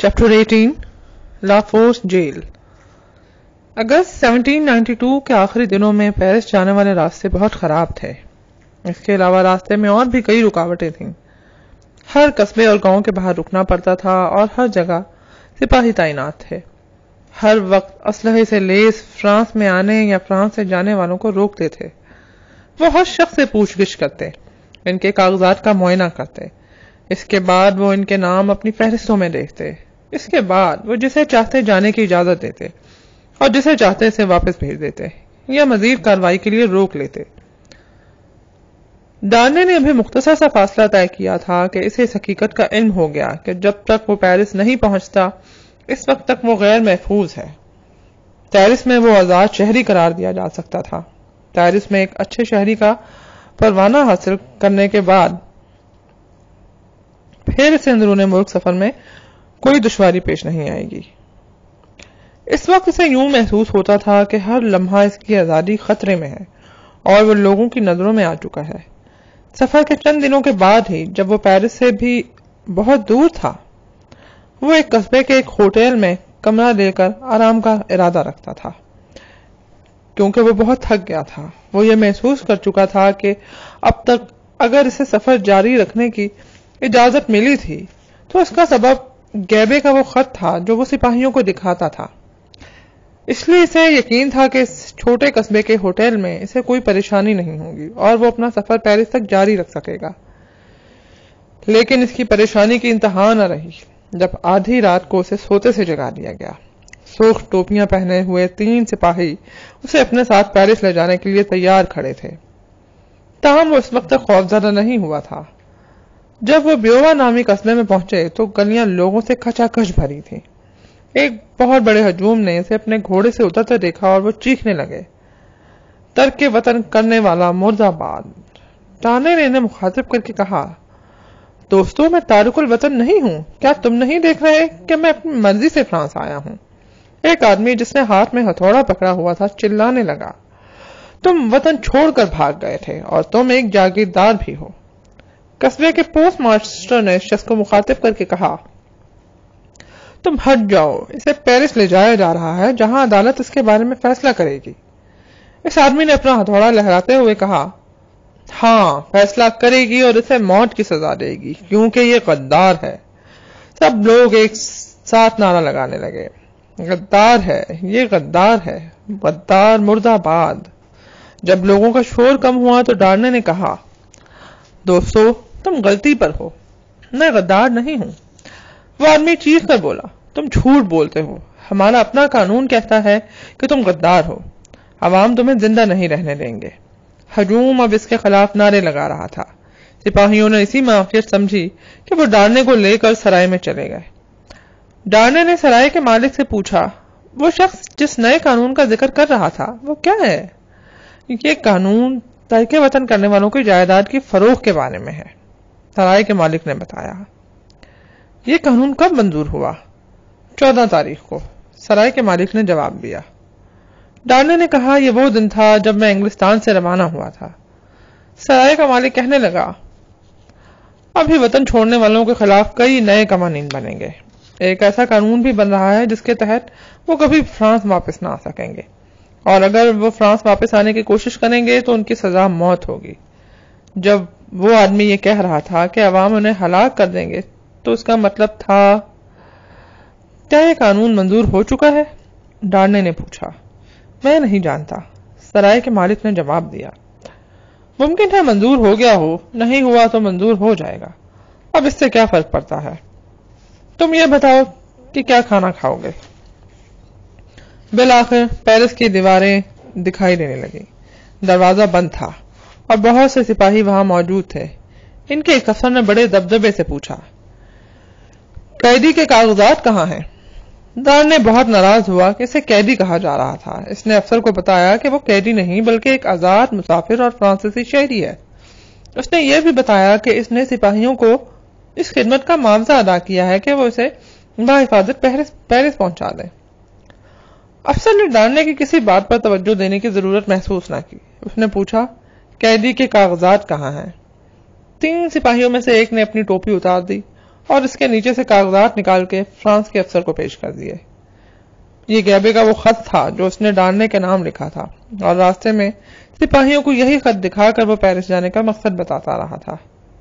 Chapter 18 La Force jail. اگست 1792 کے آخری دنوں میں پیرس جانے والے راستے بہت خراب تھے۔ اس کے علاوہ راستے میں اور بھی کئی رکاوٹیں تھیں۔ ہر قصبے اور گاؤں کے باہر رکنا پڑتا تھا اور ہر جگہ سپاہی تعینات تھے۔ ہر وقت اسلحے سے لیس فرانس میں آنے یا فرانس سے جانے والوں کو روکتے تھے۔ وہ ہر شخص سے پوچھ گچھ کرتے، ان کے کاغذات کا معائنہ کرتے، اس کے بعد وہ ان کے نام اپنی فہرستوں میں دیکھتے، اس کے بعد وہ جسے چاہتے جانے کی اجازت دیتے اور جسے چاہتے اسے واپس بھیج دیتے یا مزید کارروائی کے لیے روک لیتے۔ ڈارنے نے ابھی مختصر سا فاصلہ طے کیا تھا کہ اسے اس حقیقت کا علم ہو گیا کہ جب تک وہ پیرس نہیں پہنچتا اس وقت تک وہ غیر محفوظ ہے۔ پیرس میں وہ آزاد شہری قرار دیا جا سکتا تھا۔ پیرس میں ایک اچھے شہری کا پروانہ حاصل کرنے کے بعد پھر اسے اندرون ملک سفر میں کوئی دشواری پیش نہیں آئے گی۔ اس وقت اسے یوں محسوس ہوتا تھا کہ ہر لمحہ اس کی آزادی خطرے میں ہے اور وہ لوگوں کی نظروں میں آ چکا ہے۔ سفر کے چند دنوں کے بعد ہی جب وہ پیرس سے بھی بہت دور تھا، وہ ایک قصبے کے ایک ہوٹل میں کمرہ لے کر آرام کا ارادہ رکھتا تھا، کیونکہ وہ بہت تھک گیا تھا۔ وہ یہ محسوس کر چکا تھا کہ اب تک اگر اسے سفر جاری رکھنے کی اجازت ملی تھی تو اس کا سبب گیبے کا وہ خط تھا جو وہ سپاہیوں کو دکھاتا تھا۔ اس لیے اسے یقین تھا کہ اس چھوٹے قصبے کے ہوٹل میں اسے کوئی پریشانی نہیں ہوگی اور وہ اپنا سفر پیرس تک جاری رکھ سکے گا۔ لیکن اس کی پریشانی کی انتہا نہ رہی جب آدھی رات کو اسے سوتے سے جگا دیا گیا۔ سرخ ٹوپیاں پہنے ہوئے 3 سپاہی اسے اپنے ساتھ پیرس لے جانے کے لیے تیار کھڑے تھے، تاہم وہ اس وقت تک خوفزدہ نہیں ہوا تھا۔ جب وہ بیووا نامی قصبے میں پہنچے تو گلیاں لوگوں سے کھچا کھچ بھری تھی۔ ایک بہت بڑے ہجوم نے اسے اپنے گھوڑے سے اترتے دیکھا اور وہ چیخنے لگے، ترک وطن کرنے والا مرد آباد۔ ڈارنے نے انہیں مخاطب کر کے کہا، دوستو، میں تارک الوطن نہیں ہوں، کیا تم نہیں دیکھ رہے کہ میں اپنی مرضی سے فرانس آیا ہوں؟ ایک آدمی جس نے ہاتھ میں ہتھوڑا پکڑا ہوا تھا چلانے لگا، تم وطن چھوڑ کر بھاگ گئے تھے اور تم ایک جاگیردار بھی ہو۔ قصبے کے پوسٹ ماسٹر نے شخص کو مخاطب کر کے کہا، تم ہٹ جاؤ، اسے پیرس لے جایا جا رہا ہے جہاں عدالت اس کے بارے میں فیصلہ کرے گی۔ اس آدمی نے اپنا ہتھوڑا لہراتے ہوئے کہا، ہاں، فیصلہ کرے گی اور اسے موت کی سزا دے گی کیونکہ یہ غدار ہے۔ سب لوگ ایک ساتھ نعرہ لگانے لگے، غدار ہے، یہ غدار ہے، غدار مرد آباد۔ جب لوگوں کا شور کم ہوا تو ڈارنے نے کہا، دوستو، تم غلطی پر ہو، میں غدار نہیں ہوں۔ وہ آدمی چیخ کر بولا، تم جھوٹ بولتے ہو، ہمارا اپنا قانون کہتا ہے کہ تم غدار ہو، عوام تمہیں زندہ نہیں رہنے دیں گے۔ ہجوم اب اس کے خلاف نعرے لگا رہا تھا۔ سپاہیوں نے اسی معافیت سمجھی کہ وہ ڈارنے کو لے کر سرائے میں چلے گئے۔ ڈارنے نے سرائے کے مالک سے پوچھا، وہ شخص جس نئے قانون کا ذکر کر رہا تھا وہ کیا ہے؟ یہ قانون ترک وطن کرنے والوں کی جائیداد کی فروخت کے بارے میں ہے، سرائے کے مالک نے بتایا۔ یہ قانون کب منظور ہوا؟ 14 تاریخ کو، سرائے کے مالک نے جواب دیا۔ ڈارنے نے کہا، یہ وہ دن تھا جب میں انگلستان سے روانہ ہوا تھا۔ سرائے کا مالک کہنے لگا، ابھی وطن چھوڑنے والوں کے خلاف کئی نئے قوانین بنیں گے۔ ایک ایسا قانون بھی بن رہا ہے جس کے تحت وہ کبھی فرانس واپس نہ آ سکیں گے، اور اگر وہ فرانس واپس آنے کی کوشش کریں گے تو ان کی سزا موت ہوگی۔ جب وہ آدمی یہ کہہ رہا تھا کہ عوام انہیں ہلاک کر دیں گے تو اس کا مطلب تھا، کیا یہ قانون منظور ہو چکا ہے؟ ڈارنے نے پوچھا۔ میں نہیں جانتا، سرائے کے مالک نے جواب دیا۔ ممکن ہے منظور ہو گیا ہو، نہیں ہوا تو منظور ہو جائے گا، اب اس سے کیا فرق پڑتا ہے؟ تم یہ بتاؤ کہ کیا کھانا کھاؤ گے؟ بالآخر پیرس کی دیواریں دکھائی دینے لگیں۔ دروازہ بند تھا اور بہت سے سپاہی وہاں موجود تھے۔ ان کے ایک افسر نے بڑے دبدبے سے پوچھا، قیدی کے کاغذات کہاں ہیں؟ ڈارنے بہت ناراض ہوا کہ اسے قیدی کہا جا رہا تھا۔ اس نے افسر کو بتایا کہ وہ قیدی نہیں بلکہ ایک آزاد مسافر اور فرانسیسی شہری ہے۔ اس نے یہ بھی بتایا کہ اس نے سپاہیوں کو اس خدمت کا معاوضہ ادا کیا ہے کہ وہ اسے بحفاظت پیرس پہنچا دیں۔ افسر نے ڈارنے کی کسی بات پر توجہ دینے کی ضرورت محسوس نہ کی۔ اس نے پوچھا، قیدی کے کاغذات کہاں ہیں؟ 3 سپاہیوں میں سے ایک نے اپنی ٹوپی اتار دی اور اس کے نیچے سے کاغذات نکال کے فرانس کے افسر کو پیش کر دیے۔ یہ گیبے کا وہ خط تھا جو اس نے ڈارنے کے نام لکھا تھا، اور راستے میں سپاہیوں کو یہی خط دکھا کر وہ پیرس جانے کا مقصد بتاتا رہا تھا۔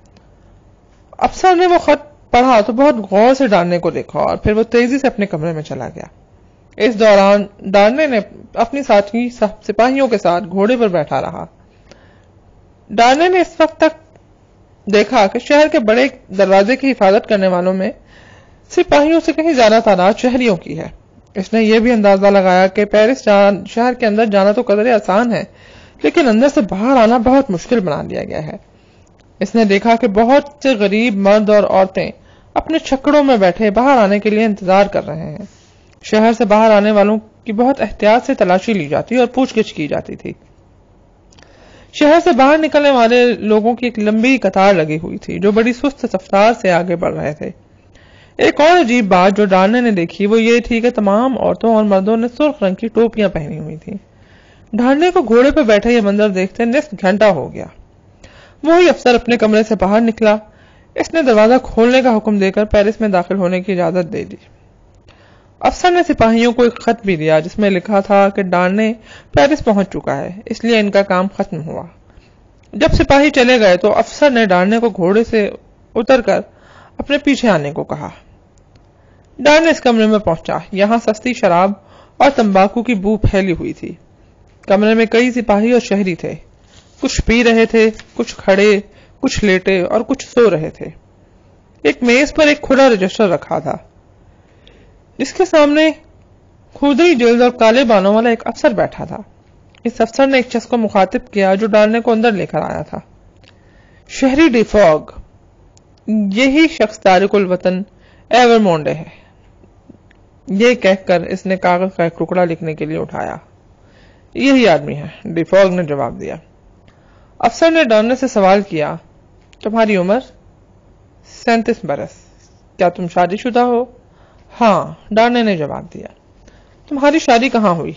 افسر نے وہ خط پڑھا تو بہت غور سے ڈارنے کو دیکھا، اور پھر وہ تیزی سے اپنے کمرے میں چلا گیا۔ اس دوران ڈارنے نے اپنی ساتھی سپاہیوں کے ساتھ گھوڑے پر بیٹھا رہا۔ ڈارنے نے اس وقت تک دیکھا کہ شہر کے بڑے دروازے کی حفاظت کرنے والوں میں سپاہیوں سے کہیں زیادہ تعداد شہریوں کی ہے۔ اس نے یہ بھی اندازہ لگایا کہ پیرس شہر کے اندر جانا تو قدرے آسان ہے، لیکن اندر سے باہر آنا بہت مشکل بنا دیا گیا ہے۔ اس نے دیکھا کہ بہت سے غریب مرد اور عورتیں اپنے چھکڑوں میں بیٹھے باہر آنے کے لیے انتظار کر رہے ہیں۔ شہر سے باہر آنے والوں کی بہت احتیاط سے تلاشی لی جاتی اور پوچھ گچھ کی جاتی تھی۔ شہر سے باہر نکلنے والے لوگوں کی ایک لمبی قطار لگی ہوئی تھی جو بڑی سست رفتار سے آگے بڑھ رہے تھے۔ ایک اور عجیب بات جو ڈارنے نے دیکھی وہ یہ تھی کہ تمام عورتوں اور مردوں نے سرخ رنگ کی ٹوپیاں پہنی ہوئی تھیں۔ ڈارنے کو گھوڑے پر بیٹھے یہ منظر دیکھتے نصف گھنٹہ ہو گیا۔ وہی افسر اپنے کمرے سے باہر نکلا۔ اس نے دروازہ کھولنے کا حکم دے کر پیرس میں داخل ہونے کی اجازت دے دی۔ افسر نے سپاہیوں کو ایک خط بھی دیا جس میں لکھا تھا کہ ڈارنے پیرس پہنچ چکا ہے، اس لیے ان کا کام ختم ہوا۔ جب سپاہی چلے گئے تو افسر نے ڈارنے کو گھوڑے سے اتر کر اپنے پیچھے آنے کو کہا۔ ڈارنے اس کمرے میں پہنچا۔ یہاں سستی شراب اور تمباکو کی بو پھیلی ہوئی تھی۔ کمرے میں کئی سپاہی اور شہری تھے، کچھ پی رہے تھے، کچھ کھڑے، کچھ لیٹے اور کچھ سو رہے تھے۔ ایک میز پر ایک کھلا رجسٹر رکھا تھا جس کے سامنے کھردری جلد اور کالے بالوں والا ایک افسر بیٹھا تھا۔ اس افسر نے ایک شخص کو مخاطب کیا جو ڈارنے کو اندر لے کر آیا تھا۔ شہری ڈی فوگ، یہی شخص تارک الوطن ایورمونڈے ہے۔ یہ کہہ کر اس نے کاغذ کا ایک ٹکڑا لکھنے کے لیے اٹھایا۔ یہی آدمی ہے، ڈی فوگ نے جواب دیا۔ افسر نے ڈارنے سے سوال کیا، تمہاری عمر؟ 37 برس۔ کیا تم شادی شدہ ہو؟ ہاں، ڈارنے نے جواب دیا۔ تمہاری شادی کہاں ہوئی؟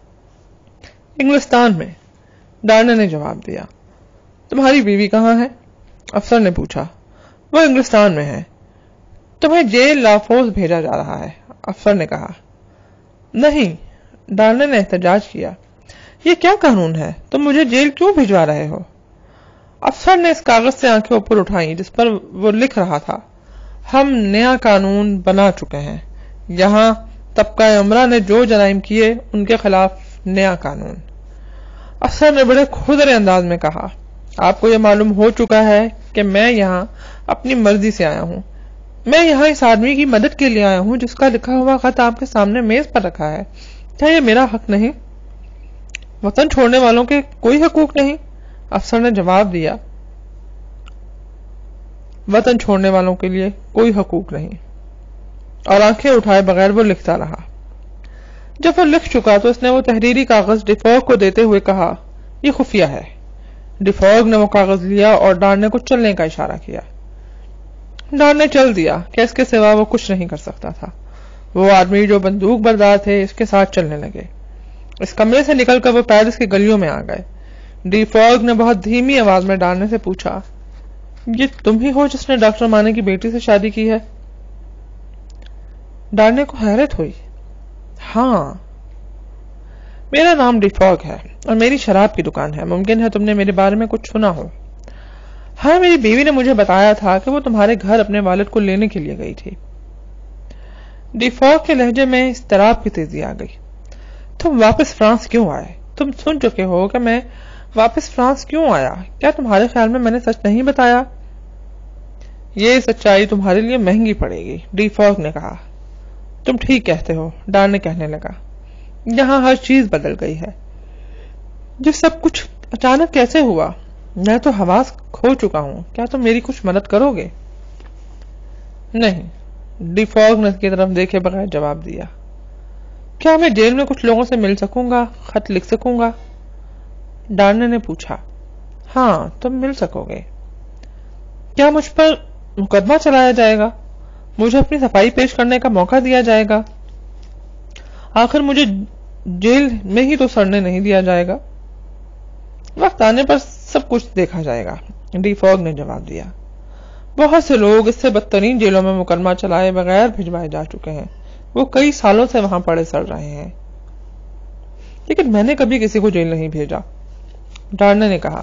انگلستان میں، ڈارنے نے جواب دیا۔ تمہاری بیوی کہاں ہے؟ افسر نے پوچھا۔ وہ انگلستان میں ہے۔ تمہیں جیل لافوز بھیجا جا رہا ہے، افسر نے کہا۔ نہیں، ڈارنے نے احتجاج کیا۔ یہ کیا قانون ہے؟ تم مجھے جیل کیوں بھجوا رہے ہو؟ افسر نے اس کاغذ سے آنکھیں اوپر اٹھائیں جس پر وہ لکھ رہا تھا، ہم نیا قانون بنا چکے ہیں۔ یہاں طبقہ عمرہ نے جو جرائم کیے ان کے خلاف نیا قانون۔ افسر نے بڑے کھردرے انداز میں کہا، آپ کو یہ معلوم ہو چکا ہے کہ میں یہاں اپنی مرضی سے آیا ہوں۔ میں یہاں اس آدمی کی مدد کے لیے آیا ہوں جس کا لکھا ہوا خط آپ کے سامنے میز پر رکھا ہے۔ کیا یہ میرا حق نہیں؟ وطن چھوڑنے والوں کے کوئی حقوق نہیں؟ افسر نے جواب دیا، وطن چھوڑنے والوں کے لیے کوئی حقوق نہیں، اور آنکھیں اٹھائے بغیر وہ لکھتا رہا۔ جب وہ لکھ چکا تو اس نے وہ تحریری کاغذ ڈی فوگ کو دیتے ہوئے کہا، یہ خفیہ ہے۔ ڈی فوگ نے وہ کاغذ لیا اور ڈارنے کو چلنے کا اشارہ کیا۔ ڈارنے چل دیا کہ اس کے سوا وہ کچھ نہیں کر سکتا تھا۔ وہ آدمی جو بندوق بردار تھے اس کے ساتھ چلنے لگے۔ اس کمرے سے نکل کر وہ پیرس کی گلیوں میں آ گئے۔ ڈی فوگ نے بہت دھیمی آواز میں ڈارنے سے پوچھا، یہ تم ہی ہو جس نے ڈاکٹر مانے کی بیٹی سے شادی کی ہے؟ ڈارنے کو حیرت ہوئی۔ ہاں، میرا نام ڈی فوگ ہے اور میری شراب کی دکان ہے۔ ممکن ہے تم نے میرے بارے میں کچھ سنا ہو۔ ہاں، میری بیوی نے مجھے بتایا تھا کہ وہ تمہارے گھر اپنے والد کو لینے کے لیے گئی تھی۔ ڈی فوگ کے لہجے میں اضطراب کی تیزی آ گئی۔ تم واپس فرانس کیوں آئے؟ تم سن چکے ہو کہ میں واپس فرانس کیوں آیا؟ کیا تمہارے خیال میں نے سچ نہیں بتایا؟ یہ سچائی تمہارے لیے مہنگی پڑے گی، ڈی فوگ نے کہا۔ تم ٹھیک کہتے ہو، ڈارنے کہنے لگا۔ یہاں ہر چیز بدل گئی ہے۔ یہ سب کچھ اچانک کیسے ہوا؟ میں تو حواس کھو چکا ہوں۔ کیا تم میری کچھ مدد کرو گے؟ نہیں، ڈی فوگ نے اس کی طرف دیکھے بغیر جواب دیا۔ کیا میں جیل میں کچھ لوگوں سے مل سکوں گا، خط لکھ سکوں گا؟ ڈارنے نے پوچھا۔ ہاں، تم مل سکو گے۔ کیا مجھ پر مقدمہ چلایا جائے گا؟ مجھے اپنی صفائی پیش کرنے کا موقع دیا جائے گا؟ آخر مجھے جیل میں ہی تو سڑنے نہیں دیا جائے گا۔ وقت آنے پر سب کچھ دیکھا جائے گا، ڈی فوگ نے جواب دیا۔ بہت سے لوگ اس سے بدترین جیلوں میں مقدمہ چلائے بغیر بھجوائے جا چکے ہیں. وہ کئی سالوں سے وہاں پڑے سڑ رہے ہیں. لیکن میں نے کبھی کسی کو جیل نہیں بھیجا، ڈارنے نے کہا.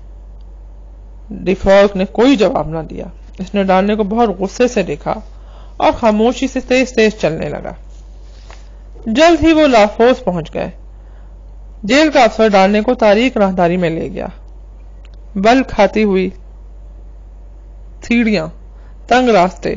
ڈی فراگ نے کوئی جواب نہ دیا. اس نے ڈارنے کو بہت غصے سے دیکھا اور خاموشی سے تیز تیز چلنے لگا. جلد ہی وہ لافوس پہنچ گئے. جیل کا افسر ڈارنے کو تاریک راہداری میں لے گیا. بل کھاتی ہوئی سیڑھیاں، تنگ راستے،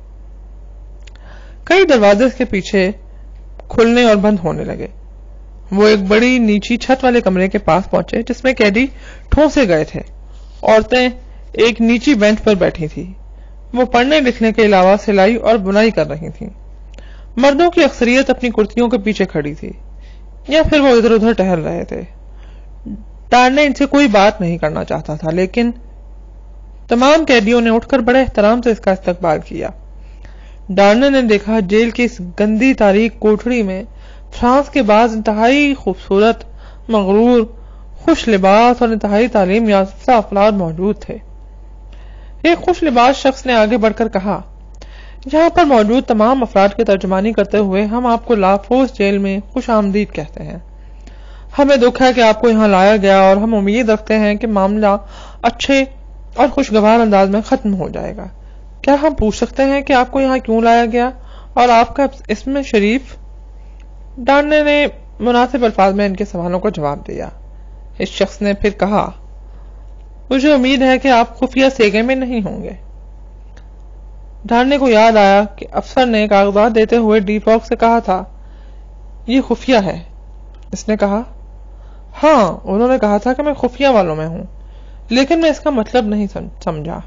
کئی دروازے اس کے پیچھے کھلنے اور بند ہونے لگے. وہ ایک بڑی نیچی چھت والے کمرے کے پاس پہنچے جس میں قیدی ٹھونسے گئے تھے. عورتیں ایک نیچی بینچ پر بیٹھی تھی. وہ پڑھنے لکھنے کے علاوہ سلائی اور بنائی کر رہی تھیں. مردوں کی اکثریت اپنی کرسیوں کے پیچھے کھڑی تھی یا پھر وہ ادھر ادھر ٹہل رہے تھے. ڈارنے ان سے کوئی بات نہیں کرنا چاہتا تھا، لیکن تمام قیدیوں نے اٹھ کر بڑے احترام سے اس کا استقبال کیا. ڈارنے نے دیکھا جیل کی اس گندی تاریک کوٹڑی میں فرانس کے بعض انتہائی خوبصورت، مغرور، خوش لباس اور انتہائی تعلیم یافتہ افراد موجود تھے. ایک خوش لباس شخص نے آگے بڑھ کر کہا، یہاں پر موجود تمام افراد کی ترجمانی کرتے ہوئے ہم آپ کو لافوس جیل میں خوش آمدید کہتے ہیں. ہمیں دکھ ہے کہ آپ کو یہاں لایا گیا اور ہم امید رکھتے ہیں کہ معاملہ اچھے اور خوشگوار انداز میں ختم ہو جائے گا. کیا ہم پوچھ سکتے ہیں کہ آپ کو یہاں کیوں لایا گیا اور آپ کا اسم شریف؟ ڈارنے نے مناسب الفاظ میں ان کے سوالوں کو جواب دیا. اس شخص نے پھر کہا، مجھے امید ہے کہ آپ خفیہ سیگے میں نہیں ہوں گے. ڈارنے کو یاد آیا کہ افسر نے کاغذات دیتے ہوئے ڈی فراگ سے کہا تھا یہ خفیہ ہے. اس نے کہا، ہاں انہوں نے کہا تھا کہ میں خفیہ والوں میں ہوں، لیکن میں اس کا مطلب نہیں سمجھا.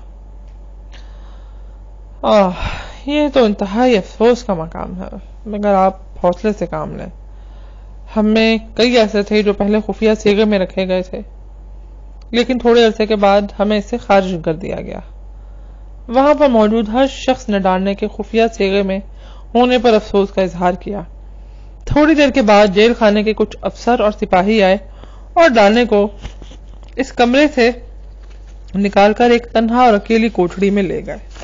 یہ تو انتہائی افسوس کا مقام ہے، مگر آپ حوصلے سے کام لیں. ہم میں کئی ایسے تھے جو پہلے خفیہ سیگے میں رکھے گئے تھے، لیکن تھوڑے عرصے کے بعد ہمیں اس سے خارج کر دیا گیا. وہاں پر موجود ہر شخص نے ڈارنے کے خفیہ سیگے میں ہونے پر افسوس کا اظہار کیا. تھوڑی دیر کے بعد جیل خانے کے کچھ افسر اور سپاہی آئے اور ڈارنے کو اس کمرے سے نکال کر ایک تنہا اور اکیلی کوٹڑی میں لے گئے.